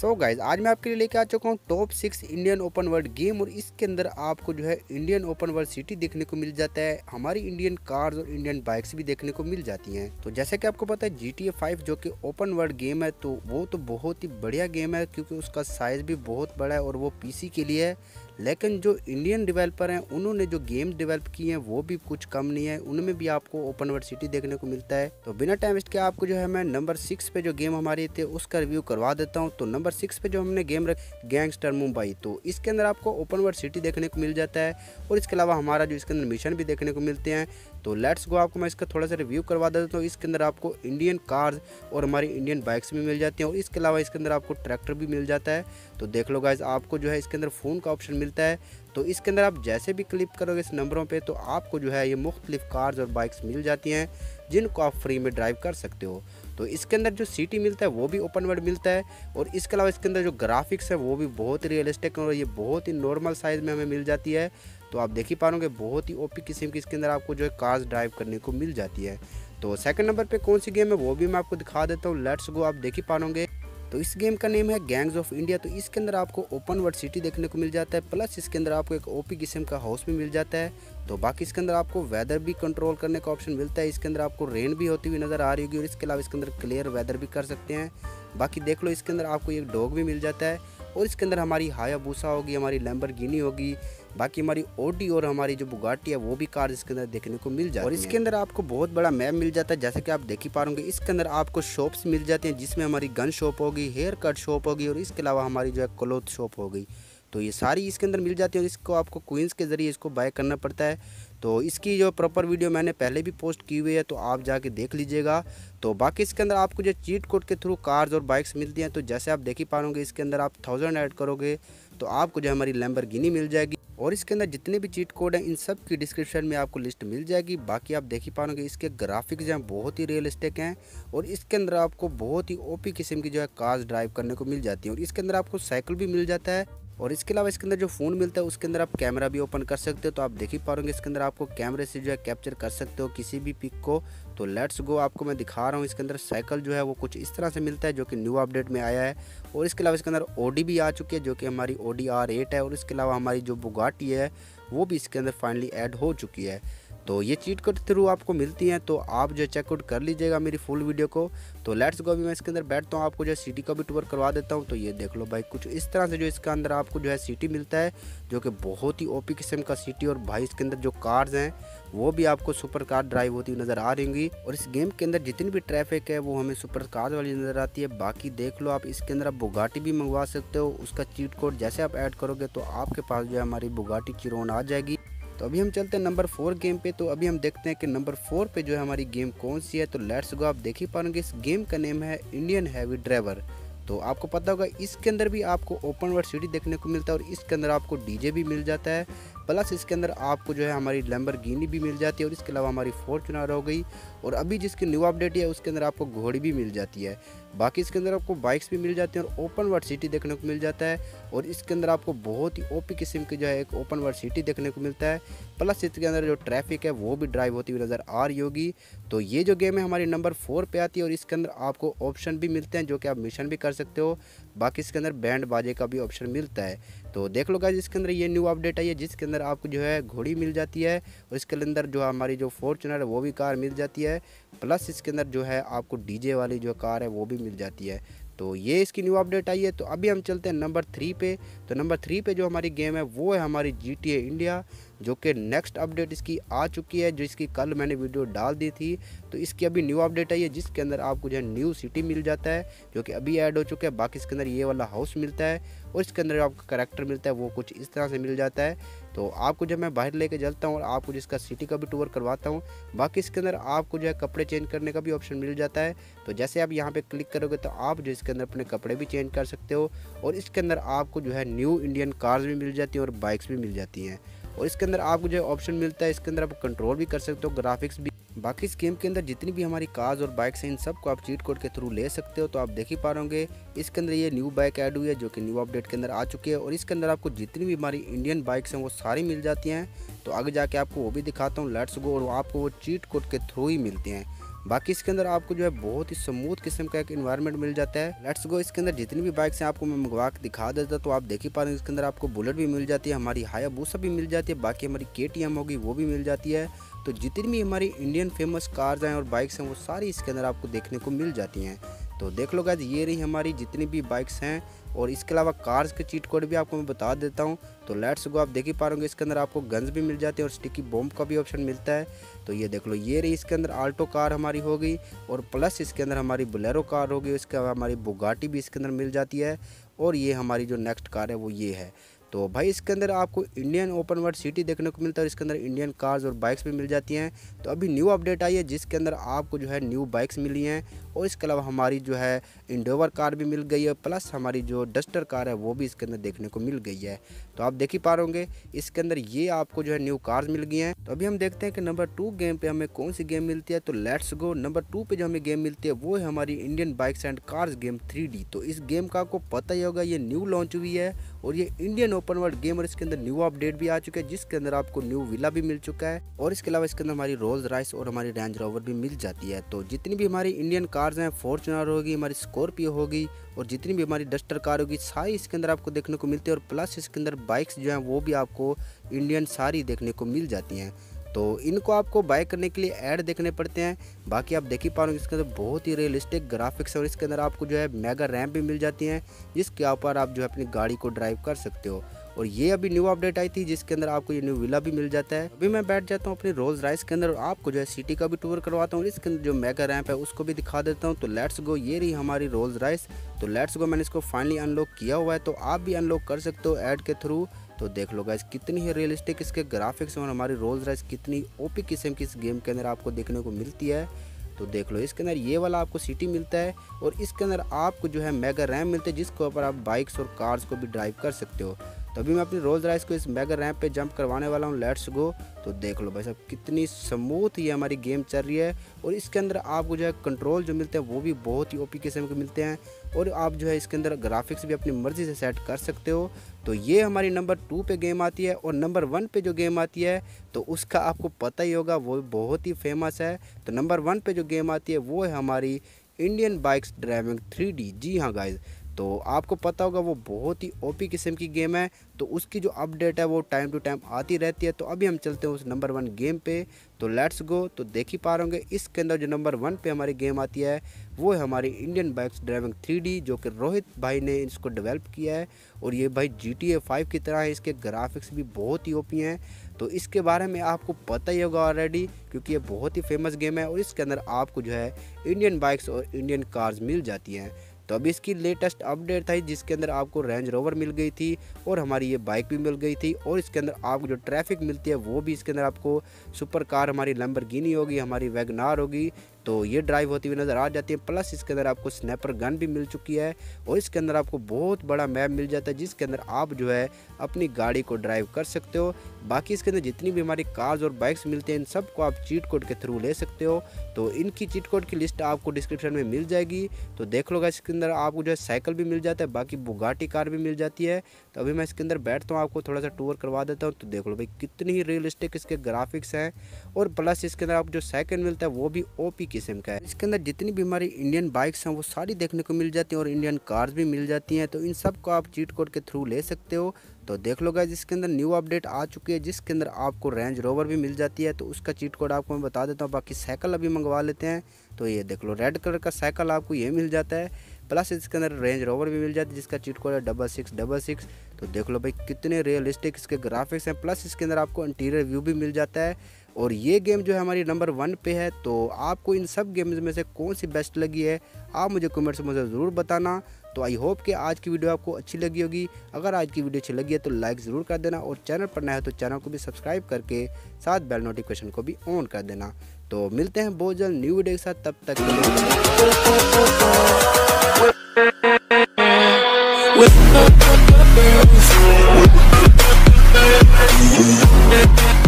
So guys आज मैं आपके लिए लेके आ चुका हूँ top 6 Indian open world game. और इसके अंदर आपको जो है इंडियन ओपन वर्ल्ड सिटी देखने को मिल जाता है, हमारी इंडियन कार्स और इंडियन बाइक्स भी देखने को मिल जाती हैं। तो जैसे कि आपको पता है GTA 5 जो कि ओपन वर्ल्ड गेम है, तो वो तो बहुत ही बढ़िया गेम है क्योंकि उसका साइज भी बहुत बड़ा है और वो पीसी के लिए है। लेकिन जो इंडियन डेवलपर हैं उन्होंने जो गेम डेवलप की हैं वो भी कुछ कम नहीं है, उनमें भी आपको ओपन वर्ल्ड सिटी देखने को मिलता है। तो बिना टाइम वेस्ट के आपको जो है मैं नंबर 6 पे जो गेम हमारी थे उसका रिव्यू करवा देता हूँ। तो नंबर 6 पे जो हमने गेम रखी गैंगस्टर मुंबई, तो इसके अंदर आपको ओपन वर्ल्ड सिटी देखने को मिल जाता है और इसके अलावा हमारा जो इसके अंदर मिशन भी देखने को मिलते हैं। तो लेट्स गो, आपको मैं इसका थोड़ा सा रिव्यू करवा देता हूँ। इसके अंदर आपको इंडियन कार्स और हमारी इंडियन बाइक्स भी मिल जाती हैं और इसके अलावा इसके अंदर आपको ट्रैक्टर भी मिल जाता है। तो देख लो गाइज, आपको जो है इसके अंदर फ़ोन का ऑप्शन मिलता है। तो इसके अंदर आप जैसे भी क्लिक करोगे इस नंबरों पे तो आपको जो है ये मुख्तलिफ कार्स और बाइक्स मिल जाती हैं जिनको आप फ्री में ड्राइव कर सकते हो। तो इसके अंदर जो सिटी मिलता है वो भी ओपन वर्ल्ड मिलता है और इसके अलावा इसके अंदर जो ग्राफिक्स है वो भी बहुत ही रियलिस्टिक और ये बहुत ही नॉर्मल साइज़ में हमें मिल जाती है। तो आप देख ही पाओगे बहुत ही ओपी किस्म की इसके अंदर आपको जो है कार्स ड्राइव करने को मिल जाती है। तो सेकंड नंबर पे कौन सी गेम है वो भी मैं आपको दिखा देता हूँ। लेट्स गो, आप देख ही पाओगे। तो इस गेम का नेम है गैंग्स ऑफ इंडिया। तो इसके अंदर आपको ओपन वर्ल्ड सिटी देखने को मिल जाता है, प्लस इसके अंदर आपको एक ओपी किस्म का हाउस भी मिल जाता है। तो बाकी इसके अंदर आपको वेदर भी कंट्रोल करने का ऑप्शन मिलता है। इसके अंदर आपको रेन भी होती हुई नज़र आ रही होगी और इसके अलावा इसके अंदर क्लियर वेदर भी कर सकते हैं। बाकी देख लो, इसके अंदर आपको एक डॉग भी मिल जाता है और इसके अंदर हमारी हायाबूसा होगी, हमारी लैम्बोर्गिनी होगी, बाकी हमारी ऑडी और हमारी जो बुगाटी है वो भी कार इसके अंदर देखने को मिल जाती है। और इसके अंदर आपको बहुत बड़ा मैप मिल जाता है, जैसे कि आप देख ही पाओगे। इसके अंदर आपको शॉप्स मिल जाती हैं जिसमें हमारी गन शॉप होगी, हेयर कट शॉप होगी और इसके अलावा हमारी जो है क्लॉथ शॉप होगी। तो ये सारी इसके अंदर मिल जाती है और इसको आपको क्वींस के ज़रिए इसको बाय करना पड़ता है। तो इसकी जो प्रॉपर वीडियो मैंने पहले भी पोस्ट की हुई है, तो आप जाके देख लीजिएगा। तो बाकी इसके अंदर आपको जो चीट कोड के थ्रू कार्स और बाइक्स मिलती हैं। तो जैसे आप देख ही पाओगे, इसके अंदर आप 1000 ऐड करोगे तो आपको जो हमारी लैम्बोर्गिनी मिल जाएगी और इसके अंदर जितने भी चीट कोड हैं इन सब की डिस्क्रिप्शन में आपको लिस्ट मिल जाएगी। बाकी आप देख ही पाओगे इसके ग्राफिक्स जो हैं बहुत ही रियलिस्टिक हैं और इसके अंदर आपको बहुत ही ओपी किस्म की जो है कार्स ड्राइव करने को मिल जाती है और इसके अंदर आपको साइकिल भी मिल जाता है। और इसके अलावा इसके अंदर जो फ़ोन मिलता है उसके अंदर आप कैमरा भी ओपन कर सकते हो। तो आप देख ही पाओगे इसके अंदर आपको कैमरे से जो है कैप्चर कर सकते हो किसी भी पिक को। तो लेट्स गो, आपको मैं दिखा रहा हूँ। इसके अंदर साइकिल जो है वो कुछ इस तरह से मिलता है जो कि न्यू अपडेट में आया है और इसके अलावा इसके अंदर ऑडी भी आ चुकी है जो कि हमारी ऑडी R8 है और इसके अलावा हमारी जो बुगाटी है वो भी इसके अंदर फाइनली ऐड हो चुकी है। तो ये चीट कोड थ्रू आपको मिलती हैं, तो आप जो चेकआउट कर लीजिएगा मेरी फुल वीडियो को। तो लेट्स गो, अभी मैं इसके अंदर बैठता हूँ, आपको जो है सिटी का भी टूर करवा देता हूँ। तो ये देख लो भाई, कुछ इस तरह से जो इसके अंदर आपको जो है सिटी मिलता है जो कि बहुत ही ओपी किस्म का सिटी। और भाई इसके अंदर जो कार्स हैं वो भी आपको सुपर कार ड्राइव होती हुई नज़र आ रही होंगी और इस गेम के अंदर जितनी भी ट्रैफिक है वो हमें सुपर कार वाली नज़र आती है। बाकी देख लो, आप इसके अंदर आप बुगाटी भी मंगवा सकते हो। उसका चीट कोड जैसे आप ऐड करोगे तो आपके पास जो है हमारी बुगाटी चिरोन आ जाएगी। तो अभी हम चलते हैं नंबर 4 गेम पे। तो अभी हम देखते हैं कि नंबर 4 पे जो है हमारी गेम कौन सी है। तो लेट्स गो, आप देख ही पाओगे इस गेम का नेम है इंडियन हैवी ड्राइवर। तो आपको पता होगा इसके अंदर भी आपको ओपन वर्ल्ड सिटी देखने को मिलता है और इसके अंदर आपको डीजे भी मिल जाता है, प्लस इसके अंदर आपको जो है हमारी लैम्बोर्गिनी भी मिल जाती है और इसके अलावा हमारी फॉर्च्यूनर हो गई और अभी जिसकी न्यू अपडेट है उसके अंदर आपको घोड़ी भी मिल जाती है। बाकी इसके अंदर आपको बाइक्स भी मिल जाती हैं और ओपन वर्ल्ड सिटी देखने को मिल जाता है और इसके अंदर आपको बहुत ही ओपी किस्म की जो है एक ओपन वर्ल्ड सिटी देखने को मिलता है, प्लस इसके अंदर जो ट्रैफिक है वो भी ड्राइव होती हुई नज़र आ रही होगी। तो ये जो गेम है हमारी नंबर 4 पे आती है और इसके अंदर आपको ऑप्शन भी मिलते हैं जो कि आप मिशन भी कर सकते हो। बाकी इसके अंदर बैंड बाजे का भी ऑप्शन मिलता है। तो देख लो गाइस, इसके अंदर ये न्यू अपडेट आई है जिसके अंदर आपको जो है घोड़ी मिल जाती है और इसके अंदर जो हमारी जो फॉर्च्यूनर है वो भी कार मिल जाती है, प्लस इसके अंदर जो है आपको डीजे वाली जो कार है वो भी मिल जाती है। तो ये इसकी न्यू अपडेट आई है। तो अभी हम चलते हैं नंबर 3 पे। तो नंबर 3 पे जो हमारी गेम है वो है हमारी GTA इंडिया, जो कि नेक्स्ट अपडेट इसकी आ चुकी है, जो इसकी कल मैंने वीडियो डाल दी थी। तो इसकी अभी न्यू अपडेट आई है जिसके अंदर आपको जो है न्यू सिटी मिल जाता है जो कि अभी ऐड हो चुका है। बाकी इसके अंदर ये वाला हाउस मिलता है और इसके अंदर आपका करैक्टर मिलता है वो कुछ इस तरह से मिल जाता है। तो आपको जब मैं बाहर लेके चलता हूँ और आपको जिसका सिटी का भी टूर करवाता हूँ। बाकी इसके अंदर आपको जो है कपड़े चेंज करने का भी ऑप्शन मिल जाता है। तो जैसे आप यहाँ पे क्लिक करोगे तो आप जो इसके अंदर अपने कपड़े भी चेंज कर सकते हो और इसके अंदर आपको जो है न्यू इंडियन कार्स भी मिल जाती हैं और बाइक्स भी मिल जाती हैं और इसके अंदर आपको जो है ऑप्शन मिलता है, इसके अंदर आप कंट्रोल भी कर सकते हो, ग्राफिक्स भी। बाकी इस गेम के अंदर जितनी भी हमारी कार्स और बाइक्स हैं इन सब को आप चीट कोड के थ्रू ले सकते हो। तो आप देख ही पाओगे इसके अंदर ये न्यू बाइक ऐड हुई है जो कि न्यू अपडेट के अंदर आ चुकी है और इसके अंदर आपको जितनी भी हमारी इंडियन बाइक्स हैं वो सारी मिल जाती हैं। तो आगे जाके आपको वो भी दिखाता हूँ। लेट्स गो, और आपको वो चीट कोड के थ्रू ही मिलती हैं। बाकी इसके अंदर आपको जो है बहुत ही स्मूथ किस्म का एक इन्वायरमेंट मिल जाता है। लेट्स गो, इसके अंदर जितनी भी बाइक्स हैं आपको मैं मंगवा के दिखा देता, तो आप देख ही पा रहे हैं इसके अंदर आपको बुलेट भी मिल जाती है, हमारी हायाबुसा भी मिल जाती है, बाकी हमारी KTM होगी वो भी मिल जाती है। तो जितनी भी हमारी इंडियन फेमस कार्स हैं और बाइक्स हैं वो सारी इसके अंदर आपको देखने को मिल जाती हैं। तो देख लो गाइस, ये रही हमारी जितनी भी बाइक्स हैं, और इसके अलावा कार्स के चीट कोड भी आपको मैं बता देता हूँ। तो लेट्स गो, आप देख ही पा रहे होंगे इसके अंदर आपको गन्स भी मिल जाते हैं और स्टिकी बॉम्ब का भी ऑप्शन मिलता है। तो ये देख लो, ये रही इसके अंदर आल्टो कार हमारी हो गई, और प्लस इसके अंदर हमारी बोलेरो कार होगी, इसके अलावा हमारी बुगाटी भी इसके अंदर मिल जाती है, और ये हमारी जो नेक्स्ट कार है वो ये है। तो भाई इसके अंदर आपको इंडियन ओपन वर्ल्ड सिटी देखने को मिलता है, और इसके अंदर इंडियन कार्स और बाइक्स भी मिल जाती हैं। तो अभी न्यू अपडेट आई है जिसके अंदर आपको जो है न्यू बाइक्स मिली हैं, और इसके अलावा हमारी जो है इंडोवर कार भी मिल गई है, प्लस हमारी जो डस्टर कार है वो भी इसके अंदर देखने को मिल गई है। तो आप देख ही पा रहे होंगे इसके अंदर ये आपको जो है न्यू कार्स मिल गई हैं। तो अभी हम देखते हैं कि नंबर 2 गेम पे हमें कौन सी गेम मिलती है। तो लेट्स गो, नंबर 2 पे जो हमें गेम मिलती है वो है हमारी Indian bikes and cars game 3D। तो इस गेम का आपको पता ही होगा, ये न्यू लॉन्च हुई है और ये इंडियन ओपन वर्ल्ड गेम, और इसके अंदर न्यू अपडेट भी आ चुका है जिसके अंदर आपको न्यू विला भी मिल चुका है, और इसके अलावा इसके अंदर हमारी रोल्स रॉयस और हमारी रेंज रोवर भी मिल जाती है। तो जितनी भी हमारी इंडियन कार्स हैं, फॉर्च्यूनर होगी, हमारी स्कॉर्पियो होगी, और जितनी भी हमारी डस्टर कार होगी, सारी इसके अंदर आपको देखने को मिलती है, और प्लस इसके अंदर बाइक्स जो हैं वो भी आपको इंडियन सारी देखने को मिल जाती हैं। तो इनको आपको बाय करने के लिए ऐड देखने पड़ते हैं। बाकी आप देख ही पा रहे हो इसके अंदर बहुत ही रियलिस्टिक ग्राफिक्स है, और इसके अंदर आपको जो है मेगा रैम भी मिल जाती हैं जिसके ऊपर आप जो है अपनी गाड़ी को ड्राइव कर सकते हो। और ये अभी न्यू अपडेट आई थी जिसके अंदर आपको ये न्यू विला भी मिल जाता है। अभी मैं बैठ जाता हूँ अपनी रोल्स रॉयस के अंदर और आपको जो है सिटी का भी टूर करवाता हूँ, इसके अंदर जो मेगा रैम्प है उसको भी दिखा देता हूँ। तो लेट्स गो, ये रही हमारी रोल्स रॉयस। तो लेट्स गो, मैंने इसको फाइनली अनलॉक किया हुआ है, तो आप भी अनलॉक कर सकते हो ऐड के थ्रू। तो देख लो गाइस, कितनी ही रियलिस्टिक इसके ग्राफिक्स और हमारी रोल्स रॉयस कितनी ओपी किस्म की इस गेम के अंदर आपको देखने को मिलती है। तो देख लो, इसके अंदर ये वाला आपको सिटी मिलता है, और इसके अंदर आपको जो है मेगा रैम मिलते हैं जिसके ऊपर आप बाइक्स और कार्स को भी ड्राइव कर सकते हो। तो अभी मैं अपनी रोल्स रॉयस को इस मेगा रैम पे जंप करवाने वाला हूँ। Let's go. तो देख लो भाई साहब, कितनी स्मूथ ये हमारी गेम चल रही है, और इसके अंदर आपको जो है कंट्रोल जो मिलते हैं वो भी बहुत ही ओपी किस्म के मिलते हैं, और आप जो है इसके अंदर ग्राफिक्स भी अपनी मर्जी से सेट कर सकते हो। तो ये हमारी नंबर 2 पे गेम आती है, और नंबर 1 पे जो गेम आती है तो उसका आपको पता ही होगा, वो बहुत ही फेमस है। तो नंबर 1 पे जो गेम आती है वो है हमारी इंडियन बाइक्स ड्राइविंग 3D। जी हाँ गाइज, तो आपको पता होगा वो बहुत ही ओपी किस्म की गेम है, तो उसकी जो अपडेट है वो टाइम टू टाइम आती रहती है। तो अभी हम चलते हैं उस नंबर 1 गेम पे। तो लेट्स गो। तो देख ही पा रहे होंगे इसके अंदर जो नंबर 1 पे हमारी गेम आती है वो है हमारी इंडियन बाइक्स ड्राइविंग 3D, जो कि रोहित भाई ने इसको डेवलप किया है, और ये भाई GTA 5 की तरह है, इसके ग्राफिक्स भी बहुत ही ओपी हैं। तो इसके बारे में आपको पता ही होगा ऑलरेडी, क्योंकि ये बहुत ही फेमस गेम है, और इसके अंदर आपको जो है इंडियन बाइक्स और इंडियन कार्स मिल जाती हैं। तो अभी इसकी लेटेस्ट अपडेट था जिसके अंदर आपको रेंज रोवर मिल गई थी, और हमारी ये बाइक भी मिल गई थी, और इसके अंदर आपको जो ट्रैफिक मिलती है वो भी इसके अंदर आपको सुपर कार हमारी लैम्बोर्गिनी होगी, हमारी वैगनार होगी, तो ये ड्राइव होती हुई नज़र आ जाती है। प्लस इसके अंदर आपको स्नैपर गन भी मिल चुकी है, और इसके अंदर आपको बहुत बड़ा मैप मिल जाता है जिसके अंदर आप जो है अपनी गाड़ी को ड्राइव कर सकते हो। बाकी इसके अंदर जितनी भी हमारी कार्स और बाइक्स मिलते हैं इन सबको आप चीट कोड के थ्रू ले सकते हो। तो इनकी चीट कोड की लिस्ट आपको डिस्क्रिप्शन में मिल जाएगी। तो देख लो गाइस, इसके अंदर आपको जो है साइकिल भी मिल जाता है, बाकी बुगाटी कार भी मिल जाती है। तो अभी मैं इसके अंदर बैठता हूँ, आपको थोड़ा सा टूर करवा देता हूँ। तो देख लो भाई, कितनी ही रियलिस्टिक इसके ग्राफिक्स हैं, और प्लस इसके अंदर आपको जो साइकिल मिलता है वो भी ओपी किस्म का है। इसके अंदर जितनी भी हमारी इंडियन बाइक्स हैं वो सारी देखने को मिल जाती हैं, और इंडियन कार्स भी मिल जाती हैं। तो इन सब को आप चीट कोड के थ्रू ले सकते हो। तो देख लो गाइस, इसके अंदर न्यू अपडेट आ चुकी है जिसके अंदर आपको रेंज रोवर भी मिल जाती है। तो उसका चीट कोड आपको मैं बता देता हूँ। बाकी साइकिल अभी मंगवा लेते हैं। तो ये देख लो, रेड कलर का साइकिल आपको ये मिल जाता है, प्लस इसके अंदर रेंज रोवर भी मिल जाती है जिसका चीट कोड है 6666। तो देख लो भाई, कितने रियलिस्टिक इसके ग्राफिक्स हैं, प्लस इसके अंदर आपको इंटीरियर व्यू भी मिल जाता है। और ये गेम जो है हमारी नंबर 1 पे है। तो आपको इन सब गेम्स में से कौन सी बेस्ट लगी है आप मुझे कमेंट्स में मुझे ज़रूर बताना। तो आई होप कि आज की वीडियो आपको अच्छी लगी होगी। अगर आज की वीडियो अच्छी लगी है तो लाइक ज़रूर कर देना, और चैनल पर नया है तो चैनल को भी सब्सक्राइब करके साथ बेल नोटिफिकेशन को भी ऑन कर देना। तो मिलते हैं बहुत जल्द न्यू वीडियो के साथ, तब तक के लिए।